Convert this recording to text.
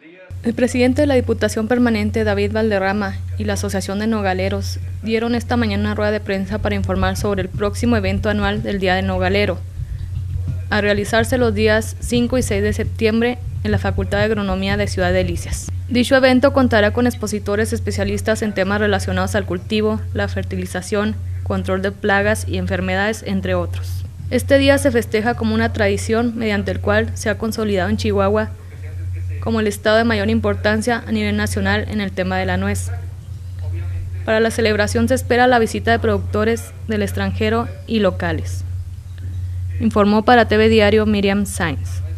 El presidente de la Diputación Permanente, David Valderrama, y la Asociación de Nogaleros dieron esta mañana una rueda de prensa para informar sobre el próximo evento anual del Día del Nogalero, a realizarse los días 5 y 6 de septiembre en la Facultad de Agronomía de Ciudad Delicias. Dicho evento contará con expositores especialistas en temas relacionados al cultivo, la fertilización, control de plagas y enfermedades, entre otros. Este día se festeja como una tradición mediante el cual se ha consolidado en Chihuahua como el estado de mayor importancia a nivel nacional en el tema de la nuez. Para la celebración se espera la visita de productores del extranjero y locales. Informó para TV Diario Miriam Sainz.